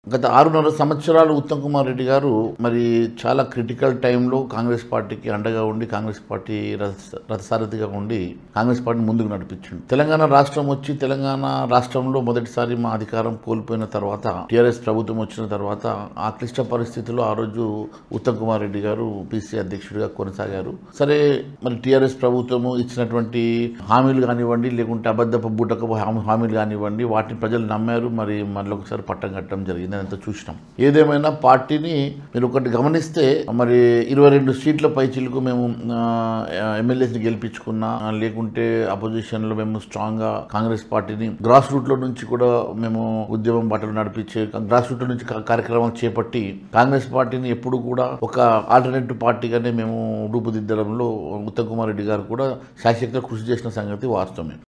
గత 6.5 సంవత్సరాలు ఉత్తమ్ కుమార్ రెడ్డి గారు మరి చాలా క్రిటికల్ టైంలో కాంగ్రెస్ పార్టీకి అండగా ఉండి కాంగ్రెస్ పార్టీ రథసారథిగా ఉండి కాంగ్రెస్ పార్టీని ముందుకు నడిపించింది. తెలంగాణ రాష్ట్రం వచ్చి తెలంగాణ రాష్ట్రంలో మొదటిసారి మా అధికారం కోల్పోయిన తర్వాత టీఆర్ఎస్ ప్రభుత్వం వచ్చిన తర్వాత ఆ క్లిష్ట పరిస్థితుల్లో ఆ రోజు ఉత్తమ్ కుమార్ రెడ్డి గారు పిసిసి అధ్యక్షుడిగా కొనసాగారు. సరే, మరి టీఆర్ఎస్ ప్రభుత్వము ఇచ్చినటువంటి హామీలు కానివ్వండి, లేకుంటే అబద్ధపు బూటకపు హామీలు కానివ్వండి, వాటిని ప్రజలు నమ్మారు. మరి మళ్ళీ ఒకసారి పట్టం కట్టడం జరిగింది. అంతా చూసినాం. ఏదేమైనా పార్టీని మీరు ఒకటి గమనిస్తే మరి 22 సీట్ల పైచిలకు మేము ఎమ్మెల్యేస్ని గెలిపించుకున్నా, లేకుంటే అపోజిషన్లో మేము స్ట్రాంగ్గా కాంగ్రెస్ పార్టీని గ్రాస్ రూట్లో నుంచి కూడా మేము ఉద్యమం బాటలు నడిపించే గ్రాస్ రూట్ నుంచి కార్యక్రమాలు చేపట్టి కాంగ్రెస్ పార్టీని ఎప్పుడు కూడా ఒక ఆల్టర్నేటివ్ పార్టీగానే మేము రూపుదిద్దడంలో ఉత్తమ్ కుమార్ రెడ్డి గారు కూడా శాశ్వతంగా కృషి చేసిన సంగతి వాస్తవమే.